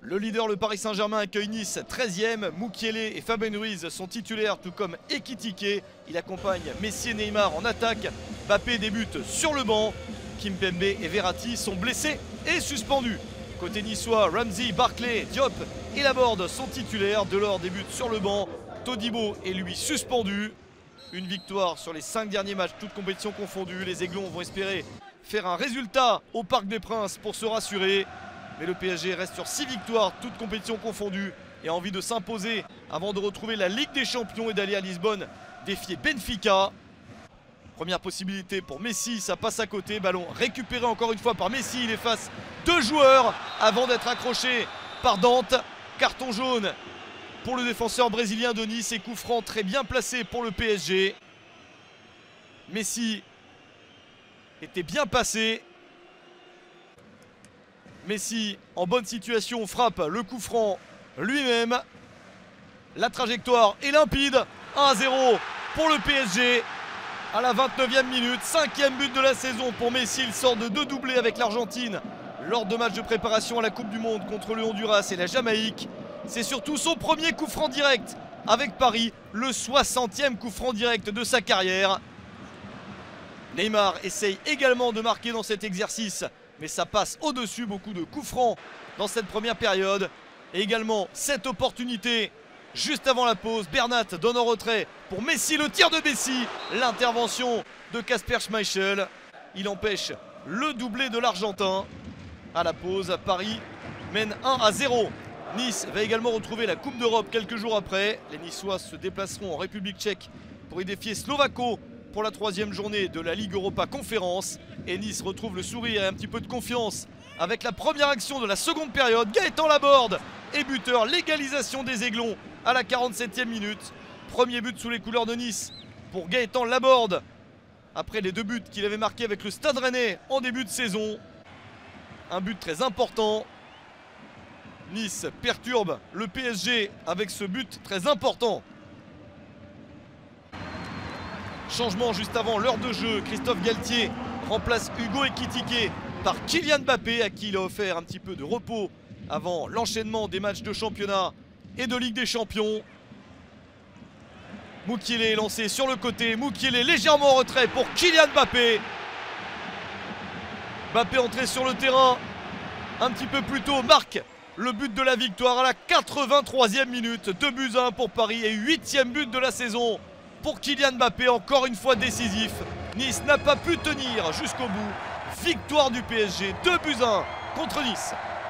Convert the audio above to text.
Le leader, le Paris Saint-Germain, accueille Nice 13e. Mukiele et Fabien Ruiz sont titulaires, tout comme Ekitike. Il accompagne Messi et Neymar en attaque. Mbappé débute sur le banc. Kimpembe et Verratti sont blessés et suspendus. Côté niçois, Ramsey, Barclay, Diop et Laborde sont titulaires. Delors débute sur le banc. Todibo est lui suspendu. Une victoire sur les 5 derniers matchs, toutes compétitions confondues. Les Aiglons vont espérer faire un résultat au Parc des Princes pour se rassurer. Mais le PSG reste sur 6 victoires, toutes compétitions confondues, et a envie de s'imposer avant de retrouver la Ligue des Champions et d'aller à Lisbonne défier Benfica. Première possibilité pour Messi, ça passe à côté. Ballon récupéré encore une fois par Messi. Il efface 2 joueurs avant d'être accroché par Dante. Carton jaune pour le défenseur brésilien de Nice et coup franc très bien placé pour le PSG. Messi était bien passé. Messi en bonne situation frappe le coup franc lui-même. La trajectoire est limpide. 1-0 pour le PSG à la 29e minute. 5e but de la saison pour Messi. Il sort de 2 doublés avec l'Argentine lors de matchs de préparation à la Coupe du Monde contre le Honduras et la Jamaïque. C'est surtout son premier coup franc direct avec Paris, le 60e coup franc direct de sa carrière. Neymar essaye également de marquer dans cet exercice, mais ça passe au-dessus. Beaucoup de coups francs dans cette première période. Et également cette opportunité juste avant la pause. Bernat donne en retrait pour Messi, le tir de Messi. L'intervention de Kasper Schmeichel. Il empêche le doublé de l'Argentin. À la pause, Paris mène 1-0. Nice va également retrouver la Coupe d'Europe quelques jours après. Les Niçois se déplaceront en République tchèque pour y défier Slovako pour la 3e journée de la Ligue Europa Conférence. Et Nice retrouve le sourire et un petit peu de confiance avec la première action de la seconde période. Gaëtan Laborde est buteur, l'égalisation des Aiglons à la 47e minute. Premier but sous les couleurs de Nice pour Gaëtan Laborde après les 2 buts qu'il avait marqués avec le Stade Rennais en début de saison. Un but très important. Nice perturbe le PSG avec ce but très important. Changement juste avant l'heure de jeu. Christophe Galtier remplace Hugo Ekitike par Kylian Mbappé, à qui il a offert un petit peu de repos avant l'enchaînement des matchs de championnat et de Ligue des Champions. Mukiele est lancé sur le côté. Mukiele légèrement en retrait pour Kylian Mbappé. Mbappé entré sur le terrain un petit peu plus tôt, marque le but de la victoire à la 83e minute. 2-1 pour Paris et 8e but de la saison pour Kylian Mbappé, encore une fois décisif. Nice n'a pas pu tenir jusqu'au bout. Victoire du PSG, 2-1 contre Nice.